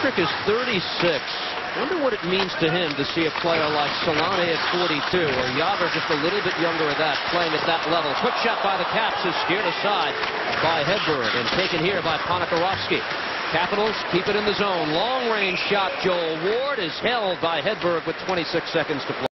Patrick is 36. Wonder what it means to him to see a player like Solane at 42, or Yager just a little bit younger at that, playing at that level. Quick shot by the Caps is steered aside by Hedberg and taken here by Ponikarovsky. Capitals keep it in the zone. Long-range shot. Joel Ward is held by Hedberg with 26 seconds to play.